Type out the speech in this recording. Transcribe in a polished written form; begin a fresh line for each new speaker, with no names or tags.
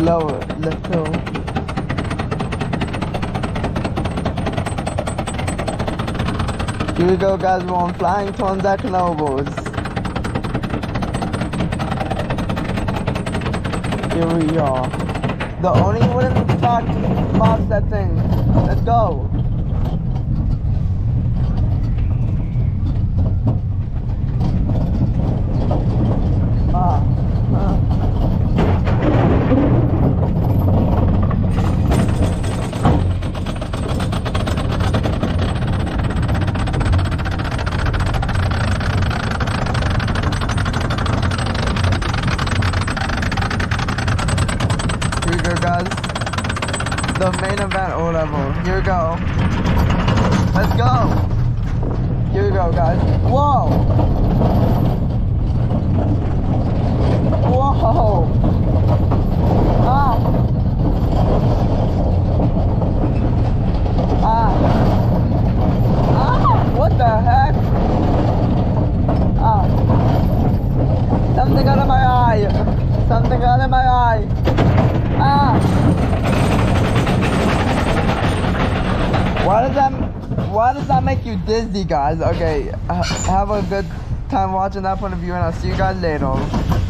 lower, let's go. Here we go, guys. We're on flying transact nobles. Here we are. The only wooden truck marks that thing. Let's go. The main event O level. Here we go. Let's go. Here we go, guys. Whoa. Whoa. Ah. Ah. Ah. What the heck? Ah. Something out of my eye. Something out of my eye. Ah. Why does that make you dizzy, guys? Okay, have a good time watching that point of view, and I'll see you guys later.